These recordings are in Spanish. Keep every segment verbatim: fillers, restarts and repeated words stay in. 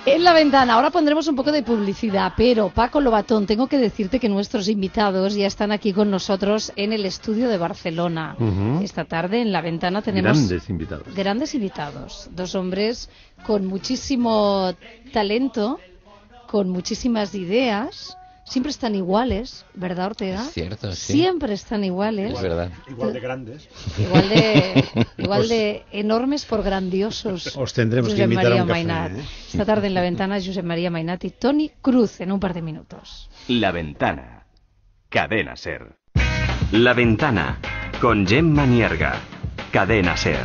En la ventana, ahora pondremos un poco de publicidad, pero Paco Lobatón, tengo que decirte que nuestros invitados ya están aquí con nosotros en el estudio de Barcelona. Uh-huh. Esta tarde en la ventana tenemos grandes invitados. Grandes invitados, dos hombres con muchísimo talento, con muchísimas ideas. Siempre están iguales, ¿verdad, Ortega? Es cierto, sí. Siempre están iguales. Es verdad. Igual de grandes. Igual de, igual de enormes por grandiosos. Os tendremos Josep que invitar María a un café, Mainat. ¿eh? Esta tarde en la ventana, Josep María Mainat y Toni Cruz en un par de minutos. La ventana. Cadena Ser. La ventana. Con Gemma Nierga. Cadena Ser.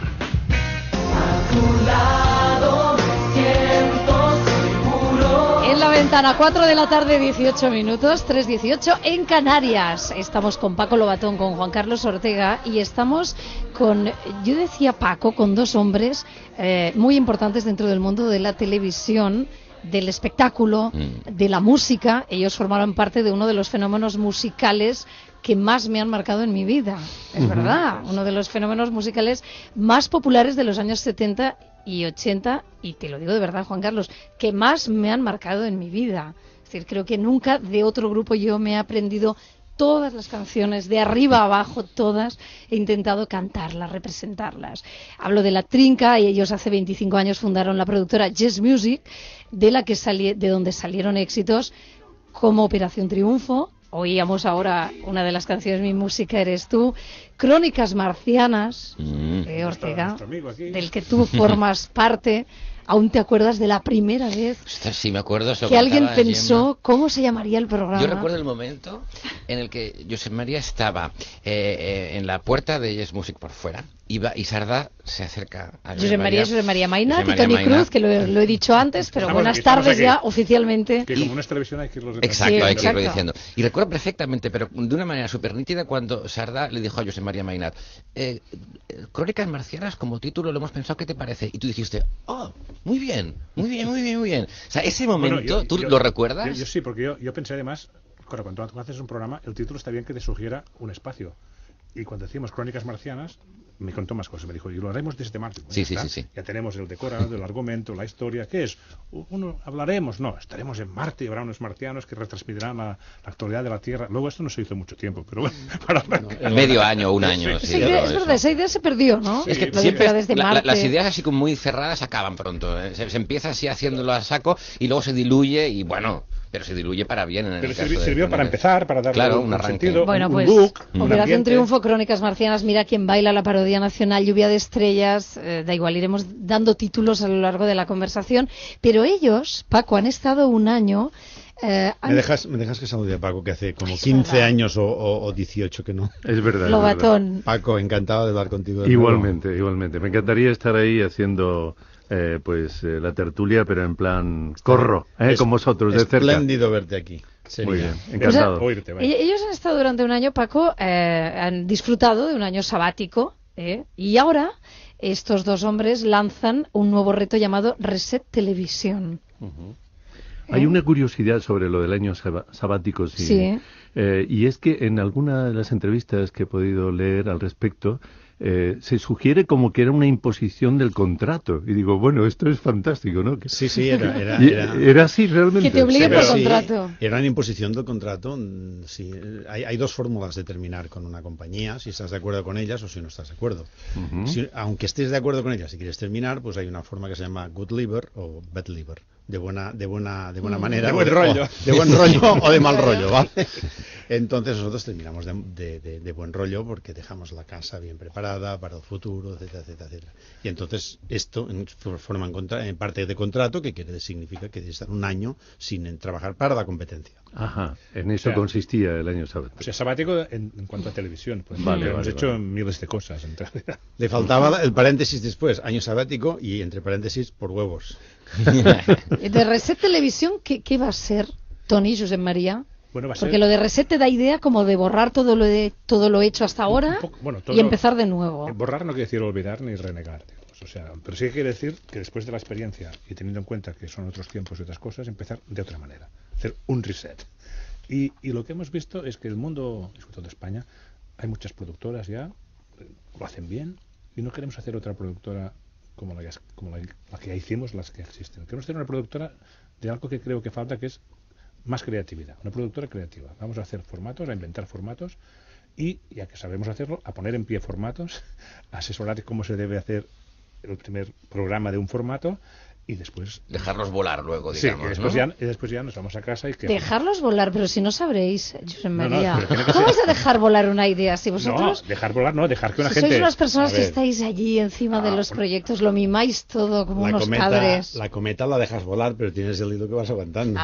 A tu lado me siento seguro. En la ventana, cuatro de la tarde, dieciocho minutos, tres dieciocho en Canarias. Estamos con Paco Lobatón, con Juan Carlos Ortega y estamos con, yo decía Paco, con dos hombres eh, muy importantes dentro del mundo de la televisión, del espectáculo, mm. de la música. Ellos formaron parte de uno de los fenómenos musicales que más me han marcado en mi vida. Es uh-huh. verdad, uno de los fenómenos musicales más populares de los años setenta y ochenta, y te lo digo de verdad, Juan Carlos, que más me han marcado en mi vida. Es decir, creo que nunca de otro grupo yo me he aprendido todas las canciones, de arriba a abajo, todas, he intentado cantarlas, representarlas. Hablo de La Trinca, y ellos hace veinticinco años fundaron la productora Yes Music, de la que sali- de donde salieron éxitos como Operación Triunfo. Oíamos ahora una de las canciones, Mi música eres tú, Crónicas marcianas, mm. de Ortega, del que tú formas parte. ¿Aún te acuerdas de la primera vez Ostras, sí, me acuerdo, que alguien pensó Gemma. ¿Cómo se llamaría el programa? Yo recuerdo el momento en el que Josep María estaba eh, eh, en la puerta de Yes Music por fuera, iba, y Sardá se acerca a Josep María, Josep María Mainat y Toni Cruz, que lo, lo he dicho antes, pero estamos buenas aquí, tardes aquí. ya oficialmente. Que como no es televisión hay que irlo Exacto, sí, hay exacto. que irlo diciendo. Y recuerdo perfectamente, pero de una manera súper nítida, cuando Sardá le dijo a Josep María Mainat, eh, Crónicas marcianas como título lo hemos pensado, ¿qué te parece? Y tú dijiste, oh, muy bien, muy bien, muy bien, muy bien. O sea, ese momento, bueno, yo, ¿tú yo, lo recuerdas? Yo, yo sí, porque yo, yo pensé además, claro, cuando tú haces un programa, el título está bien que te sugiera un espacio. Y cuando decimos Crónicas marcianas, me contó más cosas. Me dijo, y lo haremos desde marzo. Sí, sí, sí, sí. Ya tenemos el decorado, el argumento, la historia. ¿Qué es? Uno, hablaremos. No, estaremos en Marte y habrá unos marcianos que retransmitirán la, la actualidad de la Tierra. Luego esto no se hizo mucho tiempo, pero bueno. Para... No, medio año, un año. Sí, sí, esa idea, es verdad, esa idea se perdió, ¿no? Sí, es que lo siempre de desde la, Marte. La, las ideas así como muy cerradas acaban pronto. ¿eh? Se, se empieza así haciéndolo a saco y luego se diluye y bueno... Pero se diluye para bien en el Pero caso sirvió, de sirvió para empezar, para darle claro, un, un, un sentido, bueno, un, pues, un look, un un Operación ambiente. Triunfo, Crónicas marcianas, Mira quién baila, la parodia nacional, Lluvia de estrellas, eh, da igual, iremos dando títulos a lo largo de la conversación. Pero ellos, Paco, han estado un año... Eh, han... ¿Me, dejas, me dejas que salude a Paco, que hace como es quince verdad. años o, o, o dieciocho que no. Es verdad. Lobatón. Es verdad. Paco, encantado de hablar contigo. De igualmente, nuevo. igualmente. Me encantaría estar ahí haciendo... Eh, pues eh, la tertulia, pero en plan corro, eh, es, con vosotros de cerca. Espléndido verte aquí. Sería. Muy bien, encantado. O sea, ellos han estado durante un año, Paco, eh, han disfrutado de un año sabático, eh, y ahora estos dos hombres lanzan un nuevo reto llamado Reset Televisión. Uh-huh. ¿Eh? Hay una curiosidad sobre lo del año sab- sabático, sí. sí. Eh, y es que en alguna de las entrevistas que he podido leer al respecto, Eh, se sugiere como que era una imposición del contrato. Y digo, bueno, esto es fantástico, ¿no? Que... Sí, sí, era... Era, era... era así realmente. Que te obligue sí, por sí, contrato. Era una imposición del contrato. Sí. Hay, hay dos fórmulas de terminar con una compañía, si estás de acuerdo con ellas o si no estás de acuerdo. Uh-huh. Si, aunque estés de acuerdo con ellas, si quieres terminar, pues hay una forma que se llama good liver o bad liver. De buena, de buena, de buena manera. De buen rollo. O, de buen rollo o de mal rollo, ¿vale? Entonces nosotros terminamos de, de, de, de buen rollo porque dejamos la casa bien preparada para el futuro, etcétera, etcétera, etcétera. Y entonces esto en, forma en, contra, en parte de contrato, que quiere significa que debe estar un año sin en, trabajar para la competencia. Ajá, en eso o sea, consistía el año sabático. O sea, sabático en, en cuanto a televisión. Pues, vale, hemos vale, hecho vale. miles de cosas. En realidad. Le faltaba el paréntesis después, año sabático y entre paréntesis por huevos. De Reset Televisión, ¿qué, qué va a ser, Toni, Josep María? Bueno, va a Porque ser... lo de Reset te da idea como de borrar todo lo de todo lo hecho hasta ahora poco, bueno, todo, y empezar de nuevo. Eh, borrar no quiere decir olvidar ni renegar, digamos. O sea, pero sí quiere decir que después de la experiencia y teniendo en cuenta que son otros tiempos y otras cosas, empezar de otra manera, hacer un reset. Y, y lo que hemos visto es que el mundo, sobre todo España, hay muchas productoras ya, lo hacen bien y no queremos hacer otra productora como la, como la, la que ya hicimos, las que existen. Queremos tener una productora de algo que creo que falta, que es más creatividad, una productora creativa. Vamos a hacer formatos, a inventar formatos y, ya que sabemos hacerlo, a poner en pie formatos, a asesorar cómo se debe hacer el primer programa de un formato y después dejarlos volar luego, digamos. Sí, y después, ¿no? ya, y después ya nos vamos a casa y que Dejarlos volar, pero si no sabréis, Josep María. No, no, pero ¿Cómo vas a dejar volar una idea si vosotros... No, dejar volar no, dejar que una si gente... sois unas personas A que ver, estáis allí encima de Ah, los bueno. proyectos, lo mimáis todo como La unos cometa, padres. la cometa la dejas volar, pero tienes el hilo que vas aguantando.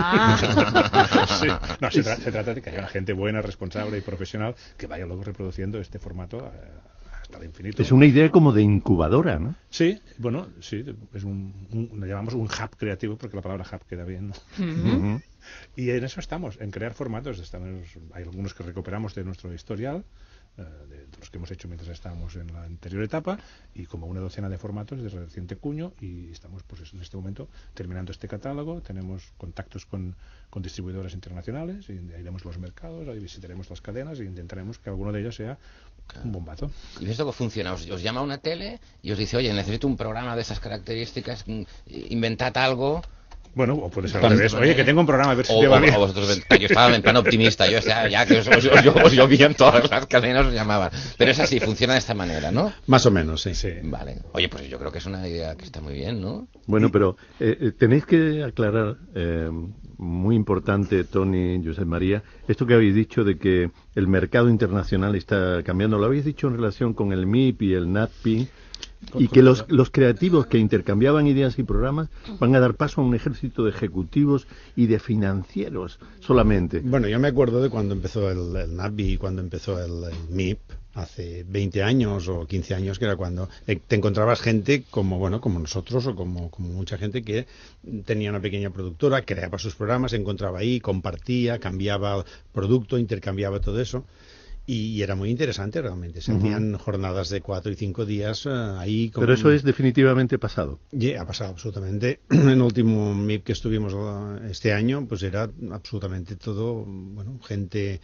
Ah. Sí. No, se, tra- se trata de que haya una gente buena, responsable y profesional que vaya luego reproduciendo este formato eh, hasta el infinito. Es una idea como de incubadora, ¿no? Sí, bueno, sí, es un, un- lo llamamos un hub creativo porque la palabra hub queda bien, ¿no? Ujú. Ujú. Y en eso estamos, en crear formatos. Estamos, hay algunos que recuperamos de nuestro historial, eh, de, de los que hemos hecho mientras estábamos en la anterior etapa, y como una docena de formatos de reciente cuño, y estamos pues en este momento terminando este catálogo. Tenemos contactos con, con distribuidoras internacionales, y iremos a los mercados, ahí visitaremos las cadenas e intentaremos que alguno de ellos sea un bombazo. ¿Y esto cómo funciona? Os, os llama una tele y os dice, oye, necesito un programa de esas características, mm, inventad algo. Bueno, o puede ser Tan- al revés. Oye, que tengo un programa, a ver si O, te va o- bien. o vosotros, ven- yo estaba en plan optimista, yo o sea, ya que os, os, os, os llovían todas las cadenas, os llamaban. Pero es así, funciona de esta manera, ¿no? Más o menos, sí. Sí. Vale. Oye, pues yo creo que es una idea que está muy bien, ¿no? Bueno, pero eh, eh, tenéis que aclarar, eh, muy importante, Tony, Josep María, esto que habéis dicho de que el mercado internacional está cambiando. Lo habéis dicho en relación con el M I P y el N A T P I, y que los, los creativos que intercambiaban ideas y programas van a dar paso a un ejército de ejecutivos y de financieros solamente. Bueno, yo me acuerdo de cuando empezó el, el N A B I y cuando empezó el, el M I P, hace veinte años o quince años, que era cuando eh, te encontrabas gente como bueno como nosotros o como, como mucha gente que tenía una pequeña productora, creaba sus programas, se encontraba ahí, compartía, cambiaba producto, intercambiaba todo eso. Y era muy interesante realmente. Se hacían uh-huh. jornadas de cuatro y cinco días uh, ahí. Con... Pero eso es definitivamente pasado. Y ha pasado absolutamente. En el último M I P que estuvimos uh, este año, pues era absolutamente todo, bueno, gente...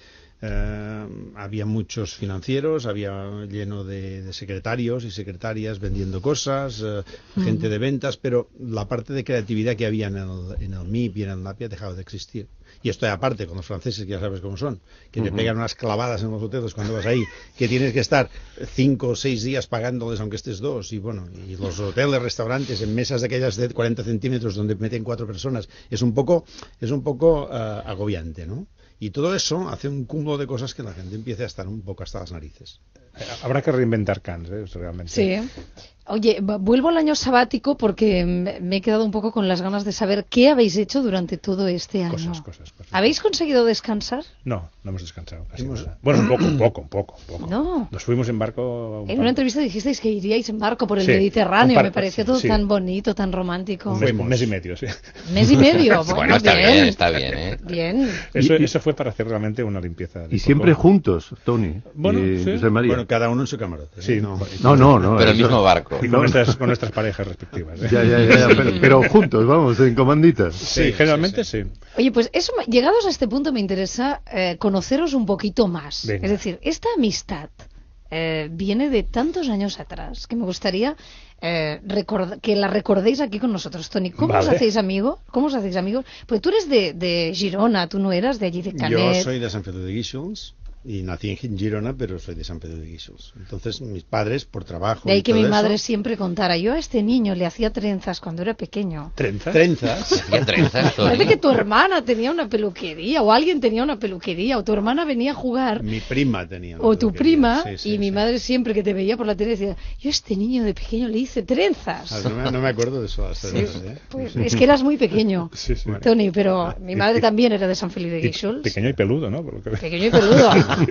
Uh, había muchos financieros, había lleno de, de secretarios y secretarias vendiendo cosas, uh, uh-huh. gente de ventas, pero la parte de creatividad que había en el, en el M I P y en el N A P I ha dejado de existir. Y esto aparte con los franceses, que ya sabes cómo son, que uh-huh. te pegan unas clavadas en los hoteles cuando vas ahí, que tienes que estar cinco o seis días pagándoles aunque estés dos, y bueno, y los hoteles, restaurantes, en mesas de aquellas de cuarenta centímetros donde meten cuatro personas, es un poco, es un poco uh, agobiante, ¿no? Y todo eso hace un cúmulo de cosas que la gente empiece a estar un poco hasta las narices. Habrá que reinventar Cannes, ¿eh? Realmente. Sí. Oye, vuelvo al año sabático porque me he quedado un poco con las ganas de saber qué habéis hecho durante todo este año. Cosas, cosas, cosas. ¿Habéis conseguido descansar? No, no hemos descansado casi Hemos... nada. Bueno, un poco, un poco, un poco, un poco. No. Nos fuimos en barco... En una entrevista dijisteis que iríais en barco por el sí, Mediterráneo. par... Me pareció todo sí. tan bonito, tan romántico. Un mes, un mes y medio, sí. ¿Mes y medio? Bueno, bueno está bien, bien, está bien, ¿eh? Bien. Eso, y, eso fue para hacer realmente una limpieza. Y siempre poco. juntos, Tony. Bueno, y sí. José María. Bueno, cada uno en su camarote. ¿eh? Sí, no, no, no, no. Pero el eso... mismo barco. Y con, nuestras, con nuestras parejas respectivas. ¿eh? Ya, ya, ya, pero, pero juntos, vamos, en comanditas. Sí, sí generalmente sí, sí. sí. Oye, pues eso, llegados a este punto me interesa eh, conoceros un poquito más. Venga. Es decir, esta amistad eh, viene de tantos años atrás que me gustaría eh, record- que la recordéis aquí con nosotros, Tony. ¿Cómo vale. os hacéis amigos? ¿Cómo os hacéis amigos? Pues tú eres de, de Girona, tú no eras de allí de Canet. Yo soy de San Pedro de Guíxols. Y nací en Girona, pero soy de San Pedro de Guíxols. Entonces, mis padres, por trabajo... De ahí y que todo mi madre eso, siempre contara, yo a este niño le hacía trenzas cuando era pequeño. ¿Trenzas? Trenzas. Hacía trenzas, Tony. Parece que tu hermana tenía una peluquería, o alguien tenía una peluquería, o tu hermana venía a jugar... Mi prima tenía una O tu peluquería. prima, sí, sí, y mi sí. madre siempre que te veía por la tele decía, yo a este niño de pequeño le hice trenzas. Ah, no, me, no me acuerdo de eso. Hasta Sí, entonces, ¿eh? pues, Sí. es que eras muy pequeño, Sí, sí. Tony, pero mi madre y- también era de San Feliu de Y Guíxols. pequeño y peludo, ¿no? Por lo que... Pequeño y peludo.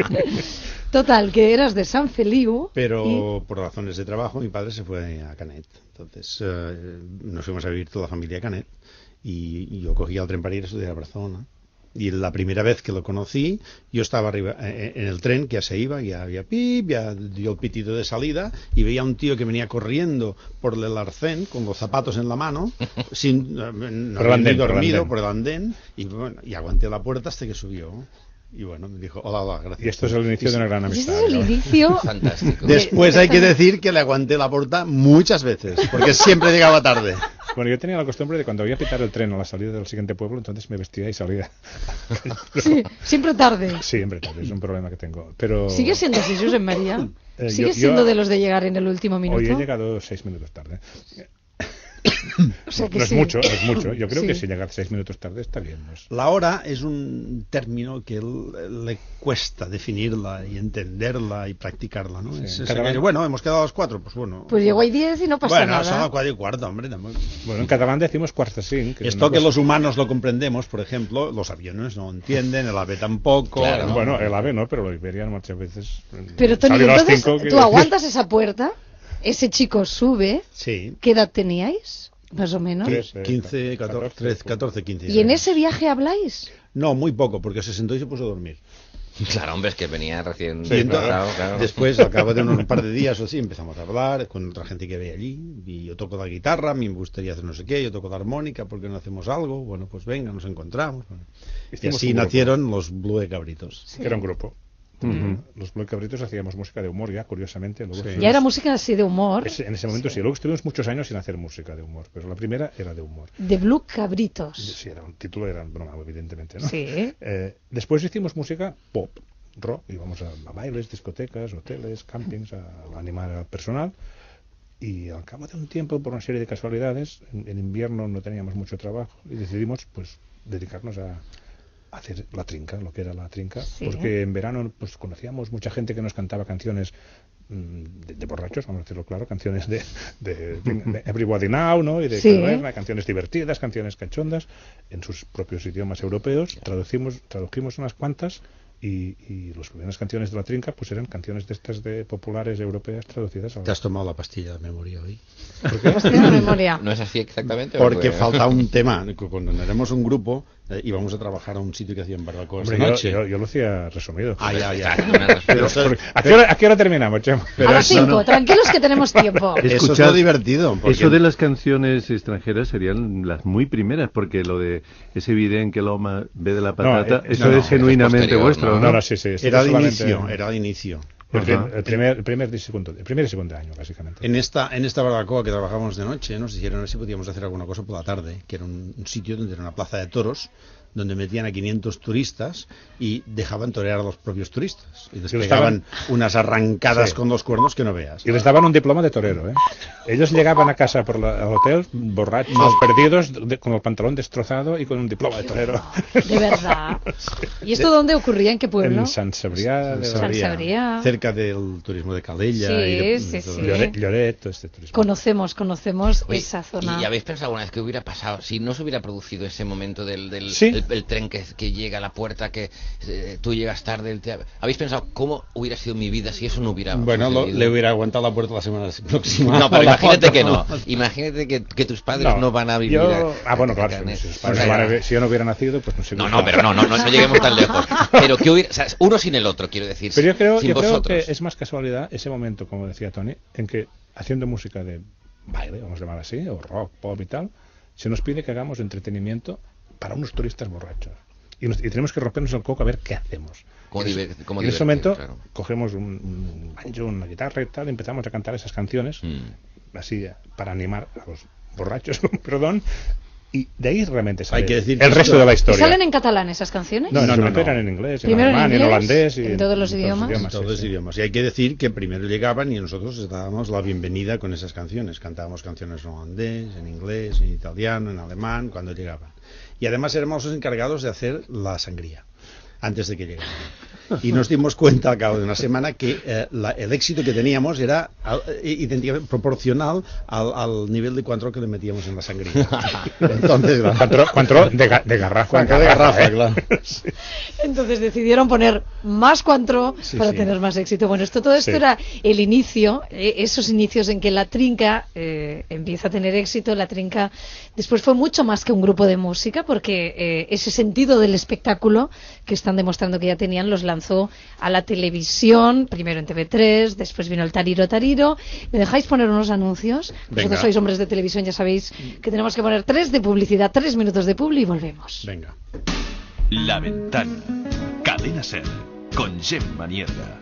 Total, que eras de San Feliu. Pero y... por razones de trabajo mi padre se fue a Canet. Entonces eh, nos fuimos a vivir toda la familia a Canet. Y, y yo cogía el tren para ir a estudiar a Barcelona. Y la primera vez que lo conocí, yo estaba arriba eh, en el tren, que ya se iba, ya había pip, ya dio el pitito de salida, y veía a un tío que venía corriendo por el arcén, con los zapatos en la mano, sin, eh, no Por el andén, había por el dormido andén. por el andén, y, bueno, y aguanté la puerta hasta que subió. Y bueno, me dijo, hola, hola, gracias. Y esto es el inicio de una gran amistad. Ese es el ¿no? inicio. Fantástico. Después hay que decir que le aguanté la puerta muchas veces, porque siempre llegaba tarde. Bueno, yo tenía la costumbre de cuando voy a pitar el tren a la salida del siguiente pueblo, entonces me vestía y salía. Sí, siempre tarde. Siempre tarde, es un problema que tengo. Pero ¿Sigue siendo así, Josep María? Eh, ¿Sigue yo- siendo yo- de los de llegar en el último minuto? hoy he llegado seis minutos tarde. O sea que No es sí. mucho, no es mucho. Yo creo Sí. que si llegar seis minutos tarde está bien. ¿no? Es- La hora es un término que l- le cuesta definirla y entenderla y practicarla, ¿no? Sí, Es en esa catalán- que, bueno, hemos quedado a las cuatro, pues bueno. Pues llegó ahí diez y no pasa bueno, son nada. las cuatro y cuarto, hombre. tampoco- Bueno, en catalán decimos cuarta cinc. que es Esto una que cosa- los humanos lo comprendemos, por ejemplo, los aviones no entienden, el ave tampoco. Claro. ¿no? Bueno, el ave no, pero lo Iberia muchas veces. Pero Tony, sale a las entonces cinco, tú quiero decir. aguantas esa puerta, ese chico sube, Sí. ¿qué edad teníais? Más o menos. Tres. eh, quince, catorce, catorce, trece, catorce, quince. ¿Y en ese viaje habláis? No, muy poco, porque se sentó y se puso a dormir. Claro, hombre, es que venía recién... Y entonces, claro, claro. después, al cabo de unos un par de días o así, empezamos a hablar con otra gente que ve allí. Y yo toco la guitarra, a mí me gustaría hacer no sé qué, yo toco la armónica, ¿por qué no hacemos algo? Bueno, pues venga, nos encontramos. Bueno. Y Hicimos así un grupo. nacieron los Blue Cabritos. Que era un grupo. Ujú. Los Blue Cabritos hacíamos música de humor ya, curiosamente. Luego Sí. estuvimos- Ya era música así de humor, Ese- en ese momento sí. Luego estuvimos muchos años sin hacer música de humor, pero la primera era de humor. de Blue Cabritos. Sí, era un título, era broma, evidentemente, ¿no? Sí. Eh, después hicimos música pop, rock, íbamos a, a bailes, discotecas, hoteles, campings, a, a animar al personal. Y al cabo de un tiempo, por una serie de casualidades, en, en invierno no teníamos mucho trabajo y decidimos pues dedicarnos a, a hacer la trinca, lo que era la trinca, Sí. porque en verano pues conocíamos mucha gente que nos cantaba canciones mm, de, de borrachos, vamos a decirlo claro, canciones de, de, de Everybody Now, ¿no? Y de Sí. Caverna, canciones divertidas, canciones cachondas, en sus propios idiomas europeos. Traducimos, tradujimos unas cuantas y, y las primeras canciones de la trinca pues eran canciones de estas de populares europeas traducidas al ¿Te has tomado la pastilla de memoria hoy? Hostia, la memoria. ¿No es así exactamente? Porque Porque- falta un tema. Cuando éramos un grupo, eh, íbamos a trabajar a un sitio que hacían barbacoas Hombre, de yo, noche. yo- yo lo hacía resumido. Ah, ya, ya. Exacto, una respuesta. Porque- ¿a, qué hora, ¿A qué hora terminamos, Chema? Pero a las eso cinco, no- tranquilos que tenemos tiempo. Es- Eso es Escuchad- lo divertido. porque- Eso de las canciones extranjeras serían las muy primeras, porque lo de ese video en que Loma ve de la patata, eh, eso no, no, es genuinamente eso es posterior, vuestro, ¿no? ¿no? No, no, sí, sí. esto Era de solamente- inicio, era de inicio. El, prim- Ajá. el primer, el primer y segundo, el primer y segundo año, básicamente. En esta, en esta barbacoa que trabajamos de noche, nos dijeron a ver si podíamos hacer alguna cosa por la tarde, que era un, un sitio donde era una plaza de toros, donde metían a quinientos turistas y dejaban torear a los propios turistas. Y les Y les pegaban daban- unas arrancadas Sí. con los cuernos que no veas. Y les daban un diploma de torero, ¿eh? Ellos llegaban a casa por la- al hotel borrachos, perdidos, de- con el pantalón destrozado y con un diploma de torero. De verdad. ¿Y esto dónde ocurría? ¿En qué pueblo? En San Cebrià, de San Cebrià. Cerca del turismo de Calella. Sí, y de- sí, de todo sí. eso. Lloret, Lloret, todo este turismo. Conocemos, conocemos Oye, esa zona. ¿y habéis pensado alguna vez qué hubiera pasado si no se hubiera producido ese momento del, del Sí. el, el tren que, que llega a la puerta, que eh, tú llegas tarde? El te- ¿Habéis pensado cómo hubiera sido mi vida si eso no hubiera Bueno, lo- sucedido? le hubiera aguantado la puerta la semana próxima. No, pero La imagínate foto. que no. Imagínate que, que tus padres no, van a vivir. yo- a- Ah, bueno, a- claro. a- Si, a- sus padres o sea, van a ver- si yo no hubiera nacido, pues no sé. No, no, pero no, no, no, no lleguemos tan lejos. Pero que hubiera, o sea, uno sin el otro, quiero decir. Pero yo creo, sin yo creo vosotros. que es más casualidad ese momento, como decía Tony, en que haciendo música de baile, vamos a llamar así, o rock, pop y tal, se nos pide que hagamos entretenimiento para unos turistas borrachos. Y, nos- y tenemos que rompernos el coco a ver qué hacemos. Como Y en- diver- como y en ese divertir, momento claro. cogemos un, un banjo, una guitarra y tal, y empezamos a cantar esas canciones, Mm. así, eh, para animar a los borrachos, perdón, y de ahí realmente sale Hay que decir el que resto esto- de la ¿Y historia. salen en catalán esas canciones? No, en No, ese no, momento no. eran en inglés, en Primero en alemán, en, inglés, holandés y en todos los idiomas. En sí, todos los sí. idiomas. Y hay que decir que primero llegaban y nosotros les dábamos la bienvenida con esas canciones. Cantábamos canciones en holandés, en inglés, en italiano, en alemán, cuando llegaban. Y además éramos los encargados de hacer la sangría antes de que llegaran. Y nos dimos cuenta al cabo de una semana que eh, la- el éxito que teníamos era al- eh, idénticamente proporcional al, al nivel de cuantro que le metíamos en la sangría. Entonces, claro, Cuantro, cuantro de, ga- de garrafa. cuantro de garrafa, ¿eh? claro. Entonces decidieron poner más cuantro Sí, para sí. tener más éxito. Bueno, esto todo esto Sí. era el inicio, eh, esos inicios en que la trinca eh, empieza a tener éxito. La trinca después fue mucho más que un grupo de música, porque eh, ese sentido del espectáculo que están demostrando que ya tenían los lanzó a la televisión, primero en T V tres, después vino el Tariro Tariro. ¿Me dejáis poner unos anuncios? Vosotros Venga. sois hombres de televisión, ya sabéis que tenemos que poner tres de publicidad, tres minutos de publi y volvemos. Venga. La Ventana. Cadena Cadena Ser, con Gemma Nierga.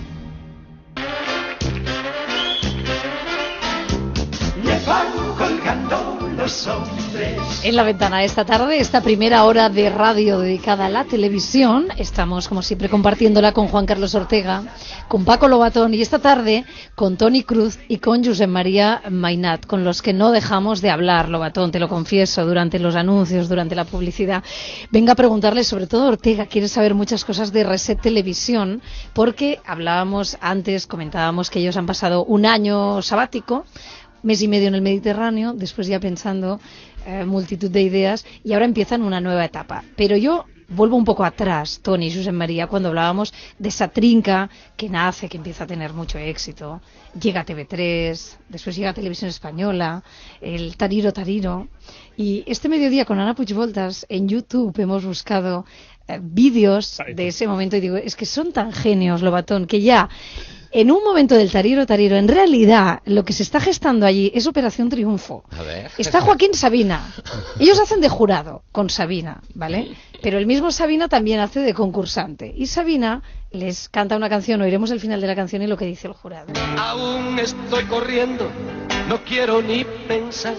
Le van colgando los hombres. En La Ventana esta tarde, esta primera hora de radio dedicada a la televisión, estamos como siempre compartiéndola con Juan Carlos Ortega, con Paco Lobatón y esta tarde con Toni Cruz y con Josep María Mainat, con los que no dejamos de hablar, Lobatón, te lo confieso, durante los anuncios, durante la publicidad. Venga a preguntarle, sobre todo Ortega, quiere saber muchas cosas de Reset Televisión, porque hablábamos antes, comentábamos que ellos han pasado un año sabático, mes y medio en el Mediterráneo, después ya pensando eh, multitud de ideas, y ahora empiezan una nueva etapa. Pero yo vuelvo un poco atrás, Toni y Josep María, cuando hablábamos de esa trinca que nace, que empieza a tener mucho éxito, llega a T V tres, después llega a Televisión Española, el Tariro Tariro, y este mediodía con Ana Puigvoltas en YouTube hemos buscado eh, vídeos de ese momento, y digo, es que son tan genios, Lobatón, que ya en un momento del Tariro Tariro, en realidad, lo que se está gestando allí es Operación Triunfo. A ver. Está Joaquín Sabina. Ellos hacen de jurado con Sabina, ¿vale? Pero el mismo Sabina también hace de concursante. Y Sabina les canta una canción, oiremos el final de la canción y lo que dice el jurado. Aún estoy corriendo, no quiero ni pensar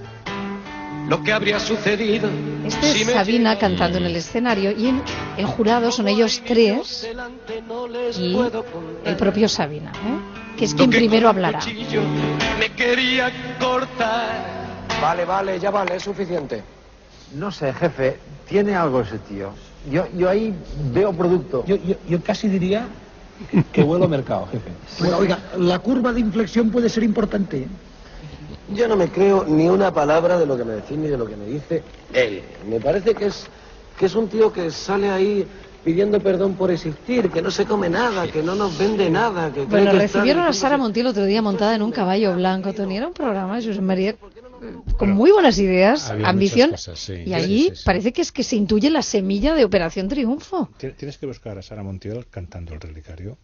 lo que habría sucedido. Este es Sabina cantando en el escenario y en el jurado son ellos tres y el propio Sabina, ¿eh? Que es quien primero hablará. Me quería cortar. Vale, vale, ya vale, es suficiente. No sé, jefe, tiene algo ese tío. Yo, yo ahí veo producto. Yo, yo, yo casi diría que, que huelo a mercado, jefe. Bueno, oiga, la curva de inflexión puede ser importante. Yo no me creo ni una palabra de lo que me decís ni de lo que me dice él. Me parece que es que es un tío que sale ahí pidiendo perdón por existir, que no se come nada, que no nos vende nada. Que bueno, que recibieron está... a Sara Montiel otro día montada en un caballo blanco, Toni. Era un programa, Josep María, con muy buenas ideas, había ambición, cosas, sí. y allí Sí, sí, sí. parece que es que se intuye la semilla de Operación Triunfo. Tienes que buscar a Sara Montiel cantando El Relicario.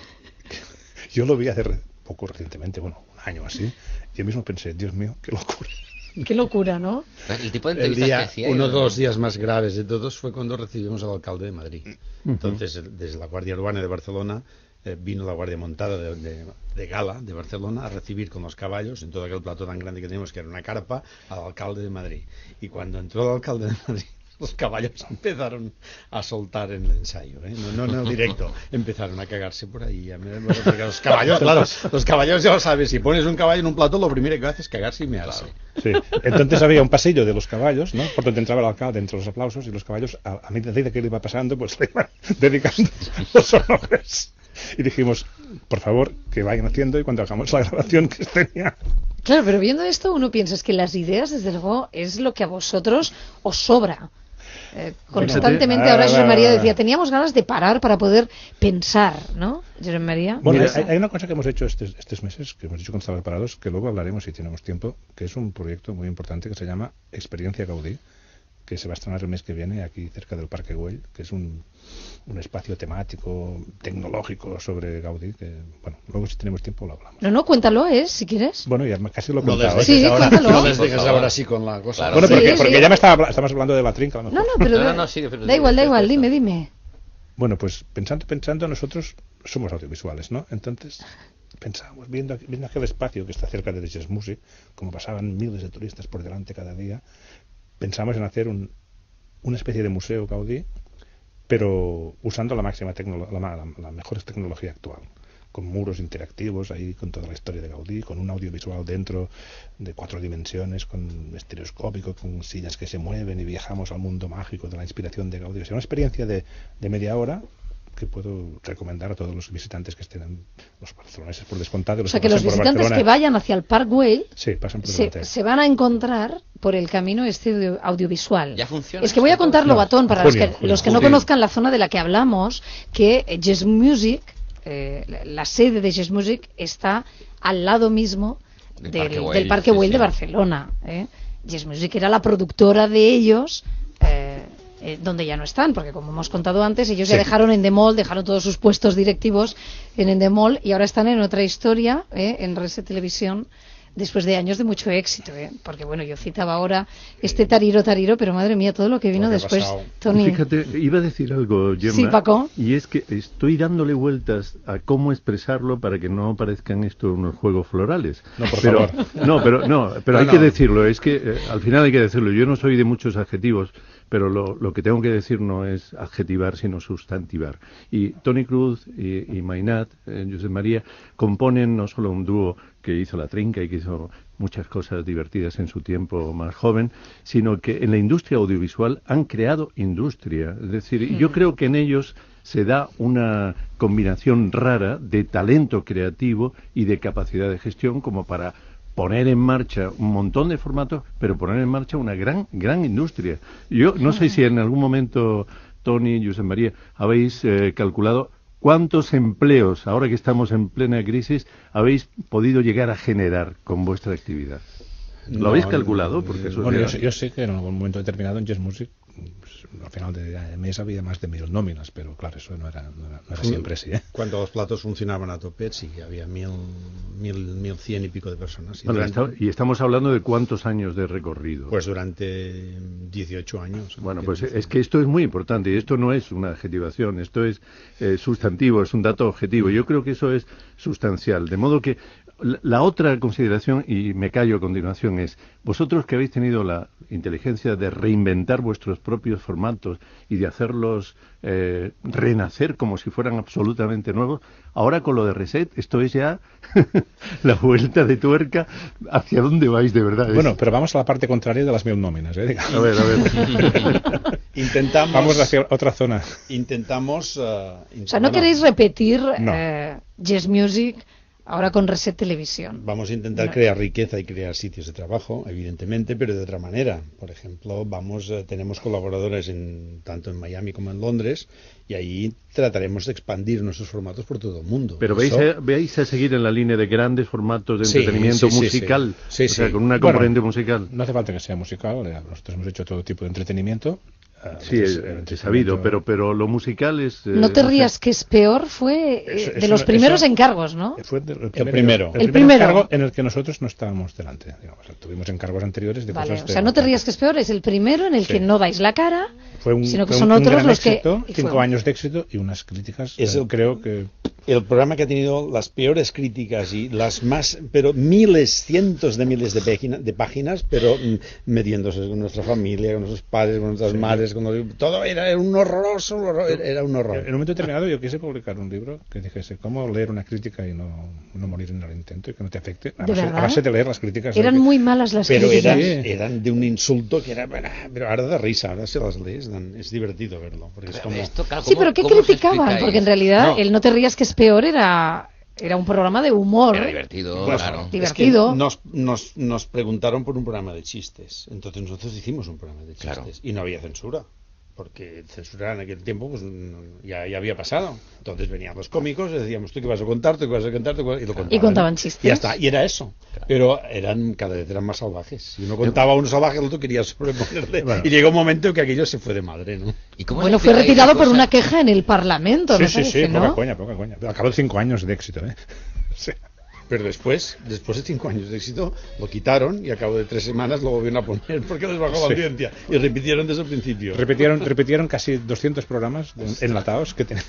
Yo lo vi hace re- poco recientemente, bueno, un año así, y yo mismo pensé, Dios mío, qué locura. Qué locura, ¿no? El tipo de El entrevista día, que hacía. uno ¿no? de los días más graves de todos fue cuando recibimos al alcalde de Madrid. Entonces, desde la Guardia Urbana de Barcelona, eh, vino la Guardia Montada de, de, de Gala, de Barcelona, a recibir con los caballos, en todo aquel plato tan grande que teníamos, que era una carpa, al alcalde de Madrid. Y cuando entró el alcalde de Madrid, los caballos empezaron a soltar en el ensayo, ¿eh? no, no, no directo, empezaron a cagarse por ahí. A mí, porque los caballos, claro, los caballos ya lo sabes, si pones un caballo en un plato, lo primero que hace es cagarse y mearse. Sí. Entonces había un pasillo de los caballos, ¿no? Por donde entraba el alcalde entre los aplausos, y los caballos, a, a medida que él iba pasando, pues le iban dedicando los honores. Y dijimos, por favor, que vayan haciendo, y cuando hagamos la grabación que tenía... Claro, pero viendo esto uno piensa es que las ideas, desde luego, es lo que a vosotros os sobra. Eh, constantemente, Bueno, ahora ah, José María ah, decía, teníamos ganas de parar para poder pensar, ¿no? José María. Bueno, Mira, hay, hay una cosa que hemos hecho estos, estos meses, que hemos hecho con Estamos Parados, que luego hablaremos si tenemos tiempo, que es un proyecto muy importante que se llama Experiencia Gaudí, que se va a estrenar el mes que viene aquí cerca del Parque Güell, que es un, un espacio temático, tecnológico sobre Gaudí, que, bueno, luego si tenemos tiempo lo hablamos. No, no, cuéntalo, ¿eh? Si quieres. Bueno, ya casi lo he No contado. les ¿eh? dejes Sí, ahora, cuéntalo. no les dejes ahora sí con la cosa. Claro. Bueno, Sí, porque, sí. porque ya me estaba, estamos hablando de la trinca. A lo No, mejor. no, pero No, da, no, no, sigue, pero da sigue, igual, da sigue, igual, sigue. dime, dime. Bueno, pues pensando, pensando, nosotros somos audiovisuales, ¿no? Entonces pensábamos, viendo, viendo aquel espacio que está cerca de Jazz Music, como pasaban miles de turistas por delante cada día, pensamos en hacer un, una especie de museo Gaudí, pero usando la máxima tecno- la, la, la mejor tecnología actual, con muros interactivos ahí, con toda la historia de Gaudí, con un audiovisual dentro de cuatro dimensiones, con estereoscópico, con sillas que se mueven, y viajamos al mundo mágico de la inspiración de Gaudí. O sea, una experiencia de, de media hora que puedo recomendar a todos los visitantes que estén en los barceloneses por descontado. O sea, que los visitantes que vayan hacia el Park Güell sí, pasan por se, delante. se van a encontrar por el camino este audio- audiovisual. Ya funciona. Es que voy a contarlo, No, Batón, para junio, los que, junio, los que no junio. conozcan la zona de la que hablamos, que eh, Jazz Music, eh, la- la sede de Jazz Music está al lado mismo Del del, Parque Güell, del Parque sí, Güell de sí. Barcelona. ¿eh? Jazz Music era la productora de ellos, eh, eh, donde ya no están, porque como hemos contado antes, ellos ya Sí. dejaron Endemol, dejaron todos sus puestos directivos en Endemol y ahora están en otra historia, ¿eh? en Reset Televisión, después de años de mucho éxito, ¿eh? Porque bueno, yo citaba ahora este Tariro Tariro, pero madre mía, todo lo que vino Lo que después, Tony. Fíjate, iba a decir algo, Gemma. Sí, Paco. Y es que estoy dándole vueltas a cómo expresarlo para que no parezcan esto unos juegos florales. No, por pero, favor. No, pero, no, pero No, hay no. que decirlo, es que eh, al final hay que decirlo. Yo no soy de muchos adjetivos, pero lo, lo que tengo que decir no es adjetivar, sino sustantivar. Y Toni Cruz y, y Mainat, eh, Josep María, componen no solo un dúo que hizo La Trinca y que hizo muchas cosas divertidas en su tiempo más joven, sino que en la industria audiovisual han creado industria. Es decir, mm. yo creo que en ellos se da una combinación rara de talento creativo y de capacidad de gestión como para poner en marcha un montón de formatos, pero poner en marcha una gran, gran industria. Yo no sé si en algún momento, Toni, Josep María, habéis eh, calculado cuántos empleos, ahora que estamos en plena crisis, habéis podido llegar a generar con vuestra actividad. ¿Lo No, habéis calculado? Porque eso bueno, es yo, sé, yo sé que en algún momento determinado en Jazz Music, pues, al final de mes había más de mil nóminas, pero claro, eso no era, no era, no era siempre así, ¿eh? Cuando los platos funcionaban a tope, sí que había mil, mil, mil cien y pico de personas. Y, bueno, durante, está, y estamos hablando de cuántos años de recorrido. Pues durante dieciocho años. Bueno, pues es que esto es muy importante y esto no es una adjetivación, esto es eh, sustantivo, es un dato objetivo. Yo creo que eso es sustancial. De modo que la, la otra consideración, y me callo a continuación, es vosotros que habéis tenido la inteligencia de reinventar vuestros propios formatos y de hacerlos eh, renacer como si fueran absolutamente nuevos, ahora con lo de Reset, esto es ya la vuelta de tuerca. ¿Hacia dónde vais de verdad? Bueno, pero vamos a la parte contraria de las mil nóminas, ¿eh? A ver, a ver. Intentamos... Vamos hacia otra zona. Intentamos... Uh, int- o sea, ¿no bueno, queréis repetir no. eh, Jazz Music ahora con Reset Televisión? Vamos a intentar no. crear riqueza y crear sitios de trabajo, evidentemente, pero de otra manera. Por ejemplo, vamos, eh, tenemos colaboradores en, tanto en Miami como en Londres, y ahí trataremos de expandir nuestros formatos por todo el mundo. Pero veis, Eso... a, veis a seguir en la línea de grandes formatos de Sí, entretenimiento sí, sí, musical, sí. Sí, o sea, sí. con una Bueno, componente musical. No hace falta que sea musical, nosotros hemos hecho todo tipo de entretenimiento. Sí, es, es sabido, pero pero lo musical es... Eh, no te no rías, sé. que es peor, fue eh, Eso- de eso- los primeros eso- encargos, ¿no? Fue el, El primero, primero. el El primer primero. encargo en el que nosotros no estábamos delante. Digamos. Tuvimos encargos anteriores de Vale, cosas o de- sea, no te rías que es peor, es el primero en el Sí. que no dais la cara, Fue un, sino que fue son un- un otros gran los éxito, que... y cinco fue- años de éxito y unas críticas. Es eh, el- creo que El programa que ha tenido las peores críticas y las más, pero miles, cientos de miles de, página, de páginas, pero mm, metiéndose con nuestra familia, con nuestros padres, con nuestras Sí. madres, con los- todo era, era un horroroso, un horror, era un horror. en un momento determinado yo quise publicar un libro que dijese cómo leer una crítica y no, no morir en el intento y que no te afecte. A ¿De base, a verdad? base de leer las críticas. Eran hay que- muy malas las Pero críticas. eran, eran de un insulto que era, bueno, pero ahora da risa, ahora se las lees, dan- es divertido verlo, porque es como... Esto, claro, Sí, ¿cómo- pero ¿qué cómo os criticaban? explicáis? Porque en realidad No. el No te rías que es peor era, era un programa de humor. Era divertido, Bueno, claro. es Divertido. que nos, nos, nos preguntaron por un programa de chistes. Entonces nosotros hicimos un programa de chistes. Claro. Y no había censura. Porque censura en aquel tiempo pues no- ya, ya había pasado. Entonces venían los cómicos y decíamos, ¿tú qué vas a contar? ¿Tú qué vas a contar? ¿Tú qué vas a-?" Y lo contaban. Y contaban chistes. Y ya está. Y era eso. Pero eran cada vez eran más salvajes. Si uno contaba uno salvaje, el otro quería sobreponerle. Bueno. Y llegó un momento que aquello se fue de madre, ¿no? ¿Y cómo Bueno, se fue explicáis retirado la por cosa? una queja en el Parlamento, Sí, ¿no sí, parece, sí, no? poca coña, poca coña. Acabó cinco años de éxito, ¿eh? Sí. Pero después, después de cinco años de éxito, lo quitaron y a cabo de tres semanas lo volvieron a poner porque les bajó la Sí. audiencia. Y repitieron desde el principio. Repitieron, repitieron casi doscientos programas de- enlatados que tenían.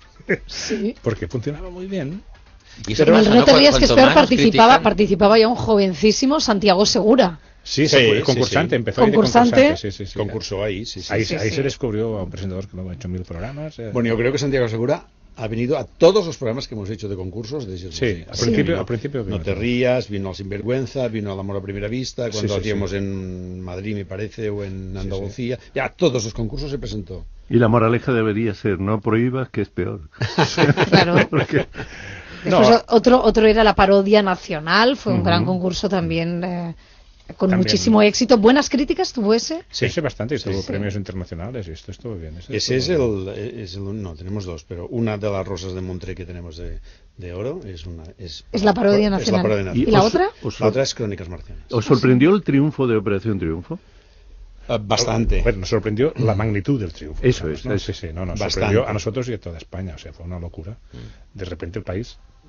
Sí. Porque funcionaba muy bien. Y eso Pero en el pasa, No te Cu- rías que es cuanto peor más nos participaba, critican- participaba ya un jovencísimo Santiago Segura. Sí, Sí, se fue sí, concursante, sí. empezó ahí de Concursante. concursante. Sí, sí, sí. Concursó ahí, sí, sí. Ahí, Sí, ahí sí. se descubrió a un presentador que lo ha hecho mil programas. eh. Bueno, yo creo que Santiago Segura ha venido a todos los programas que hemos hecho de concursos de Jazz Sí, Music. al Sí. principio, Vino al principio vino No te todo. rías, vino al Sinvergüenza, vino al Amor a Primera Vista, Sí, cuando sí, hacíamos sí. en Madrid, me parece, o en Sí, Andalucía. Ya a todos los concursos se presentó. Y la moraleja debería ser, no prohíbas, que es peor. Claro. Porque- Después No. otro, otro era la parodia nacional, fue un Ujú. gran concurso también eh, con También. muchísimo éxito. ¿Buenas críticas tuvo ese? Sí, sí, bastante. Y tuvo sí. premios internacionales y esto estuvo bien. Ese Ese es estuvo el, es el- no, tenemos dos, pero una de las rosas de Montré que tenemos de, de oro es una es, Es la parodia es la nacional. parodia ¿Y nacional. la os- otra? os- La otra es Crónicas Marcianas. ¿Os sorprendió el triunfo de Operación Triunfo? Ah, bastante. Bueno, nos sorprendió la magnitud del triunfo. Eso digamos, es, ¿no? eso. Sí, sí, no, nos Bastante. sorprendió a nosotros y a toda España. O sea, fue una locura. De repente el país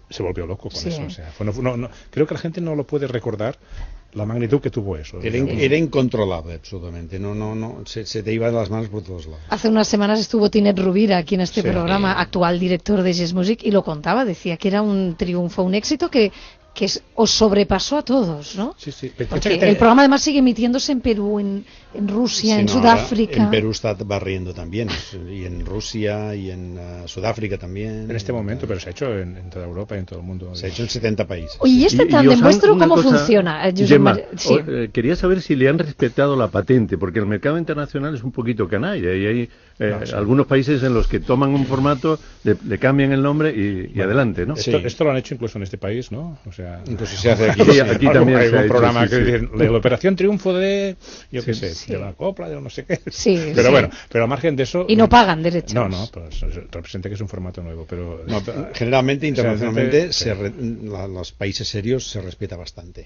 se volvió loco con Sí. eso. O sea, fue- no- no- no- creo que la gente no lo puede recordar la magnitud que tuvo eso. Era, digamos. era incontrolable, absolutamente. No, no, no. Se, se te iban las manos por todos lados. Hace unas semanas estuvo Tinet Rovira aquí en este Sí. programa, actual director de Jazz Music, y lo contaba, decía que era un triunfo, un éxito que, que es- os sobrepasó a todos, ¿no? Sí, sí. Porque el programa además sigue emitiéndose en Perú, en, en Rusia, Sí, en no, Sudáfrica. ahora En Perú está barriendo también, y en Rusia, y en uh, Sudáfrica también. En este momento, pero se ha hecho en, en toda Europa y en todo el mundo. Se ha hecho en setenta países. Oye, ¿y este Y- y tándem os han- vuestro una cómo cosa, funciona? Eh, Josep Gemma, María- sí. o- eh, quería saber si le han respetado la patente, porque el mercado internacional es un poquito canalla y hay eh, No, sí. algunos países en los que toman un formato, le, le cambian el nombre y, y Bueno, adelante, ¿no? Esto, esto lo han hecho incluso en este país, ¿no? O sea, Incluso se hace aquí. Sí, aquí Algo- también hay se ha un hecho, programa sí, que sí. dicen la, la Operación Triunfo de, yo qué Sí. sé, Sí. de la copla, de no sé qué. Sí, pero sí. bueno, pero al margen de eso. Y no pagan derechos. No, no, pues representa que es un formato nuevo, pero. No, pero generalmente, internacionalmente, sí. se re- la- los países serios se respeta bastante.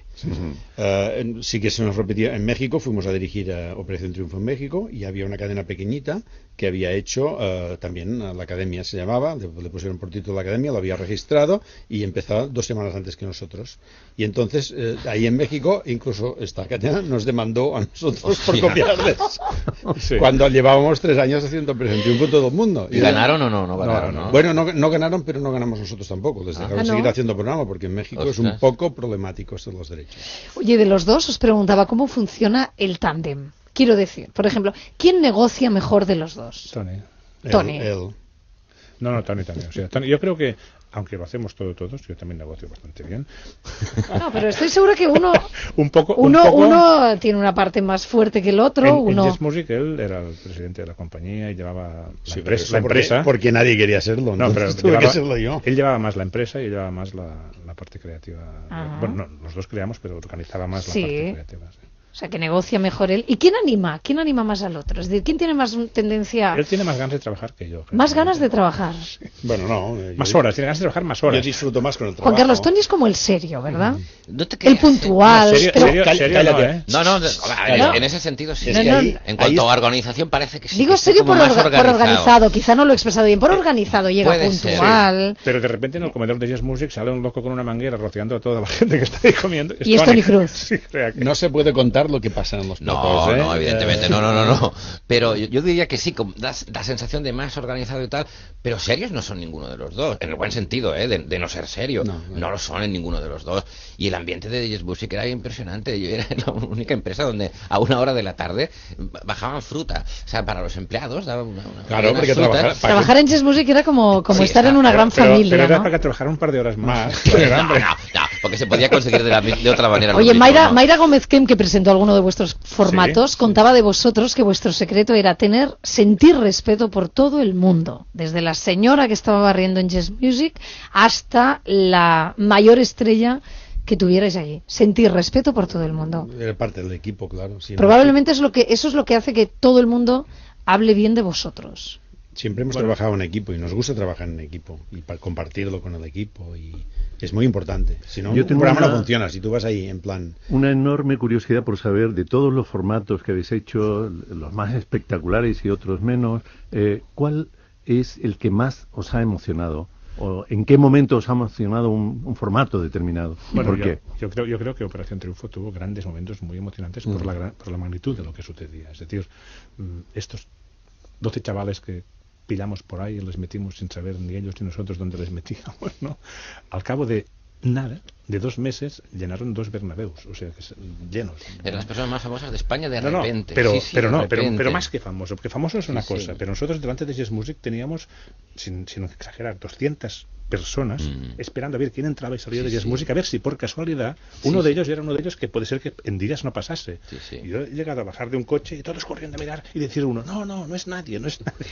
Eh, en- sí que se nos repetía. En México fuimos a dirigir eh, Operación Triunfo en México y había una cadena pequeñita que había hecho eh, también, eh, la academia se llamaba, le, le pusieron por título la academia, lo había registrado y empezaba dos semanas antes que nosotros. Y entonces, eh, ahí en México, incluso esta cadena nos demandó a nosotros por Hostia. copiarles. Sí. Cuando llevábamos tres años haciendo Operación Triunfo todo el mundo. ¿Y ganaron o no? No ganaron, ¿no? Bueno, no, no ganaron, pero no ganamos nosotros tampoco. Les dejaron Ah, ¿no? seguir haciendo programa porque en México es un Ostras. poco problemático esto de los derechos. Oye, de los dos os preguntaba cómo funciona el tándem. Quiero decir, por ejemplo, ¿quién negocia mejor de los dos? Tony. Él- Tony. él. No, no, Tony también. O sea, Tony, yo creo que, aunque lo hacemos todo todos, yo también negocio bastante bien. No, pero estoy segura que uno, un poco. uno, un poco, uno tiene una parte más fuerte que el otro. en, en uno... Jazz Music él era el presidente de la compañía y llevaba la Sí, pero empresa. eso La porque- empresa. porque nadie quería serlo. No, pero entonces tuve que llevaba- serlo yo. él llevaba más la empresa y yo llevaba más la, la parte creativa. Ajá. Bueno, no, los dos creamos, pero organizaba más Sí. la parte creativa. sí. O sea, que negocia mejor él. ¿Y quién anima? ¿Quién anima más al otro? Es decir, ¿quién tiene más un- tendencia, Él tiene más ganas de trabajar que yo. más ganas de trabajar? Bueno, no. eh, Más yo- horas, tiene ganas de trabajar más Yo horas. disfruto más con el trabajo. Juan Carlos, Tony es como el serio, ¿verdad? No te El creas, ¿eh? puntual. No, serio- pero- serio- Cal- serio cállate. no, ¿eh? No, no, no, a ver, No. en ese sentido sí. Es No, que no, ahí- En ahí cuanto es- a organización parece que sí. Digo que está serio como por, más orga- por organizado, quizá no lo he expresado bien. Por organizado, llega puede ser. puntual. Pero de repente en el comedor de Jazz Music sale un loco con una manguera rociando a toda la gente que está ahí comiendo. Y es Tony Cruz. Sí, o sea que- No se puede contar lo que pasa en los No, platos, ¿eh? no, evidentemente, Eh, no, no, no, no. Pero yo, yo diría que sí, como da, da sensación de más organizado y tal, pero serios no son ninguno de los dos, en el buen sentido, ¿eh? de, de no ser serio. No, No, no. lo son en ninguno de los dos. Y el ambiente de Jazz Music era impresionante. Yo era la única empresa donde a una hora de la tarde bajaban fruta. O sea, para los empleados daban una, una Claro, unas porque frutas. trabajar- para Trabajar en Jazz Music era como, como Sí, estar está, en una pero- gran pero, familia, pero era ¿no? para que trabajar un par de horas más. Más. Joder, No, hambre. no, no, porque se podía conseguir de, la- de otra manera. lo Oye, mismo, Mayra, ¿no? Mayra Gómez Kem, que presentó alguno de vuestros formatos, Sí, sí. contaba de vosotros que vuestro secreto era tener, sentir respeto por todo el mundo, desde la señora que estaba barriendo en Jazz Music hasta la mayor estrella que tuvierais allí. Sentir respeto por todo el mundo. Era parte del equipo, claro. Siempre, Probablemente es lo que, eso es lo que hace que todo el mundo hable bien de vosotros. siempre hemos Bueno. trabajado en equipo y nos gusta trabajar en equipo y para compartirlo con el equipo y es muy importante. Si no, Yo un tengo programa una- no funciona. Si tú vas ahí en plan... Una enorme curiosidad por saber de todos los formatos que habéis hecho, los más espectaculares y otros menos, eh, ¿cuál es el que más os ha emocionado? ¿O en qué momento os ha emocionado un, un formato determinado? Bueno, ¿Por yo, qué? yo creo, yo creo que Operación Triunfo tuvo grandes momentos muy emocionantes por, Mm. la, gran- por la magnitud de lo que sucedía. Es decir, mm, estos doce chavales que pillamos por ahí y les metimos sin saber ni ellos ni nosotros dónde les metíamos, ¿no? Al cabo de nada, de dos meses, llenaron dos Bernabéus, o sea, que se- llenos. Eran las personas más famosas de España de No, no, repente. pero, Sí, sí, pero de no, pero, repente. pero más que famoso, porque famoso es una Sí, cosa, sí. pero nosotros delante de Jazz Music teníamos, sin, sin exagerar, doscientas personas Mm. esperando a ver quién entraba y salía Sí, de Jazz sí. Music, a ver si por casualidad Sí, uno de sí. ellos era uno de ellos que puede ser que en días no pasase. Sí, sí. Y yo he llegado a bajar de un coche y todos corriendo a mirar y decir uno, no, no, no es nadie, no es nadie.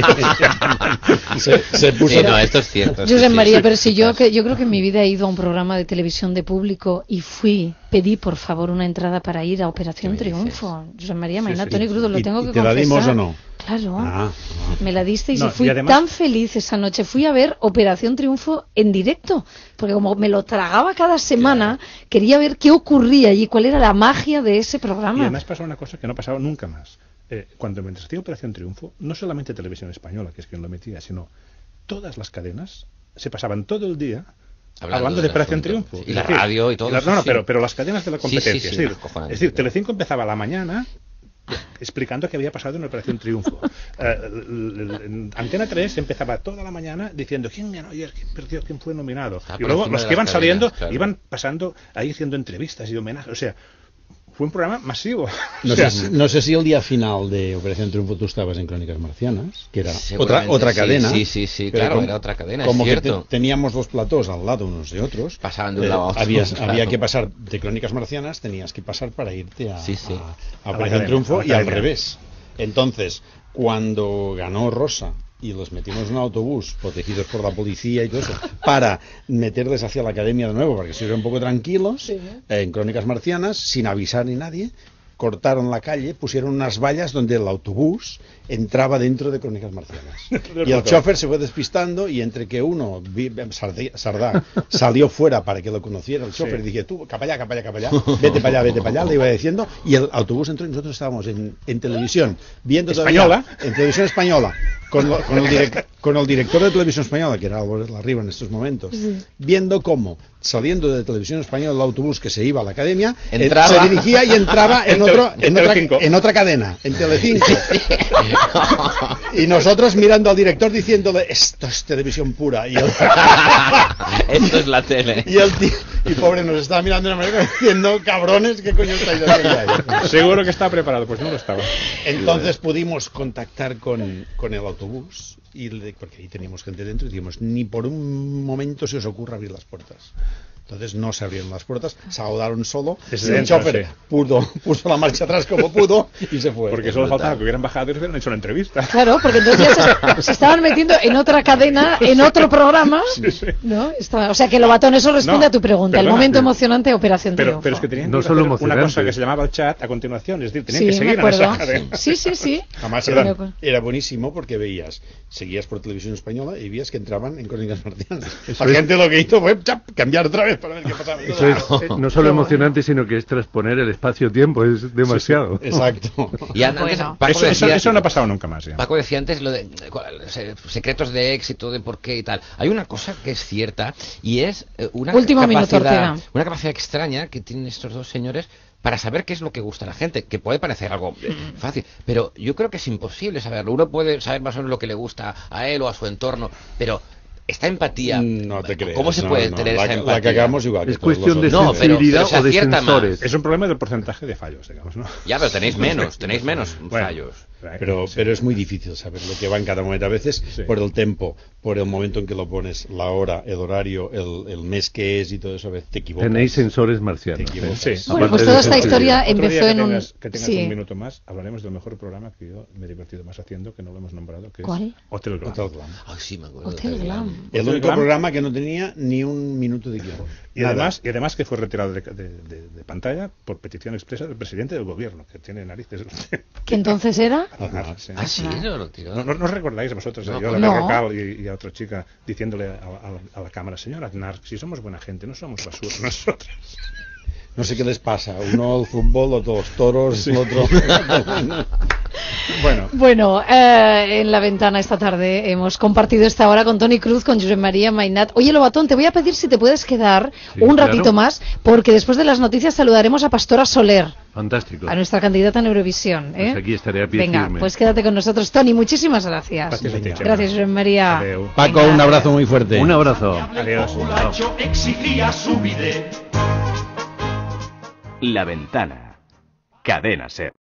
se, se puso... Sí, no, esto es cierto. esto Josep sí, María, sí. pero si yo, que, yo creo que en mi vida he ido a un programa de televisión de público y fui, pedí por favor una entrada para ir a Operación ¿Qué me dices? Triunfo. Josep María, Sí, Maina, sí. Tony Crudo, lo ¿Y- tengo y que te la confesar. dimos o no? Claro. Ah, ah. Me la disteis No, y fui y además- tan feliz esa noche. Fui a ver Operación Triunfo en directo, porque como me lo tragaba cada semana, quería ver qué ocurría allí, cuál era la magia de ese Y programa. además pasó una cosa que no pasaba nunca más. Eh, cuando mientras hacía Operación Triunfo, no solamente Televisión Española, que es quien lo metía, sino todas las cadenas se pasaban todo el día Hablando hablando del de Operación asunto. Triunfo. Y Es la decir, radio y todo la- eso, no, no, sí. pero, pero las cadenas de la Sí, sí, competencia. sí, es decir, acojonante. es decir, Telecinco empezaba a la mañana explicando que había pasado en Operación Triunfo. Eh, el- el- el- Antena tres empezaba toda la mañana diciendo quién ganó ayer, quién perdió, quién fue nominado. Ah, Y por luego encima los de que las iban cadenas, saliendo claro. iban pasando ahí haciendo entrevistas y homenajes. O sea, fue un programa masivo. No, O sea, sé, si- no sé si el día final de Operación Triunfo tú estabas en Crónicas Marcianas, que era otra Seguramente otra sí, cadena. sí, sí, sí, pero claro, como- era otra cadena, es Como que cierto. te- teníamos dos platós al lado unos de otros. Pasaban de un eh, lado a otro, habías- claro. Había que pasar de Crónicas Marcianas, tenías que pasar para irte a, Sí, sí. a- a A la Operación cadena, Triunfo a la y al cadena. revés. Entonces, cuando ganó Rosa y los metimos en un autobús, protegidos por la policía y todo eso, para meterles hacia la academia de nuevo, para que estuvieran un poco tranquilos, Sí. eh, en Crónicas Marcianas, sin avisar ni nadie, cortaron la calle, pusieron unas vallas donde el autobús entraba dentro de Crónicas Marcianas. Y el chofer se fue despistando y entre que uno, vi- Sardí- Sardá, salió fuera para que lo conociera el chofer, Sí. y dije, tú, capa allá, capa allá, capa allá, vete para allá, vete para allá, le iba diciendo, y el autobús entró y nosotros estábamos en, en televisión, viendo todavía- Española. en televisión española, con, lo- con el direc- con el director de televisión española, que era Álvaro Larriba en estos momentos, viendo cómo, saliendo de televisión española el autobús que se iba a la academia, eh, Entraba. se dirigía y entraba en, En otro, Tele- en, en otra, Telecinco. en otra cadena, en Telecinco. Y nosotros mirando al director diciéndole, esto es televisión pura. Y el, Esto es la tele. y el tío, y pobre nos estaba mirando de una manera diciendo, cabrones, ¿qué coño estáis haciendo ahí?". seguro que estaba preparado, pues no lo estaba. Entonces pudimos contactar con, con el autobús, y le- porque ahí teníamos gente dentro, y dijimos, ni por un momento se os ocurra abrir las puertas. Entonces no se abrieron las puertas, saludaron solo, Desde y el dentro, chofer sí. pudo, puso la marcha atrás como pudo y se fue. Porque solo faltaba que hubieran bajado y les hubieran hecho una entrevista. Claro, porque entonces ya se, se estaban metiendo en otra cadena, en otro programa, ¿no? Estaba- o sea que Lobatón, eso responde No, a tu pregunta. el perdona, momento pero- emocionante de Operación Pero, Triunfo. pero es que tenían No que solo hacer una emocionante. cosa que se llamaba el chat a continuación, es decir, tenían Sí, que me seguir en acuerdo. esa cadena. Sí, sí, sí. Además Sí, era, me acuerdo. era buenísimo porque veías, seguías por televisión española y veías que entraban en Crónicas Marcianas. Eso La es- gente lo que hizo fue chap, cambiar otra vez para ver qué pasaba. Eso es eh, no solo emocionante, sino que es transponer el espacio-tiempo, es demasiado. Exacto. Y antes, Bueno. Paco, Eso, eso, decía, eso no ha pasado nunca más. Ya. Paco decía antes lo de cuál, se- secretos de éxito, de por qué y tal. Hay una cosa que es cierta y es eh, una Último minuto, capacidad, Ortega. una capacidad extraña que tienen estos dos señores para saber qué es lo que gusta a la gente, que puede parecer algo eh, fácil, pero yo creo que es imposible saberlo. Uno puede saber más o menos lo que le gusta a él o a su entorno, pero esta empatía, No te creas. ¿cómo se no, puede no, tener la, esa la empatía? cagamos igual. que Es todos cuestión de los otros. No, pero- sensibilidad pero se o de acierta más. sensores. Es un problema del porcentaje de fallos, digamos, ¿no? Ya, pero tenéis menos, tenéis menos Bueno, fallos. Pero, sí. pero es muy difícil saber lo que va en cada momento. A veces, Sí. por el tempo, por el momento en que lo pones, la hora, el horario, el, el mes que es y todo eso, a veces te equivocas. Tenéis sensores marcianos. Te equivocas. ¿eh? Sí. Bueno, Aparte pues de toda esta sensibilidad. historia Otro día empezó que en un... tengas, que tengas sí. un minuto más, hablaremos del mejor programa que yo me he divertido más haciendo, que no lo hemos nombrado, que ¿Cuál? es Hotel Glam. Hotel Glam. Ay, sí, me acuerdo. de Hotel Hotel Glam. El Hotel único Glam. programa que no tenía ni un minuto de guión. Y Nada. además, y además que fue retirado de, de- de- de pantalla por petición expresa del presidente del gobierno, que tiene narices. ¿Que entonces era? Aznar. Sí. Ah, sí, no lo tiró. ¿No, no, no os recordáis vosotros? No, yo a la no. Berrocal y, y a otra chica diciéndole a, a- a la cámara, señor Aznar, si somos buena gente, no somos basura nosotros. No sé qué les pasa. Uno el fútbol, otro los toros, el otro... Bueno, Bueno, eh, en La Ventana esta tarde hemos compartido esta hora con Toni Cruz, con Josep María Mainat. Oye, Lobatón, te voy a pedir si te puedes quedar Sí, un claro. ratito más, porque después de las noticias saludaremos a Pastora Soler, Fantástico. a nuestra candidata en Eurovisión. ¿eh? Pues aquí estaré a pie Venga, firme. pues quédate con nosotros, Toni. Muchísimas gracias. gracias a ti, Chema. Gracias, Josep María. Adeu. Paco, un abrazo muy fuerte. Un abrazo. Adiós. Populacho exigía su bidet. La Ventana. Cadena Ser.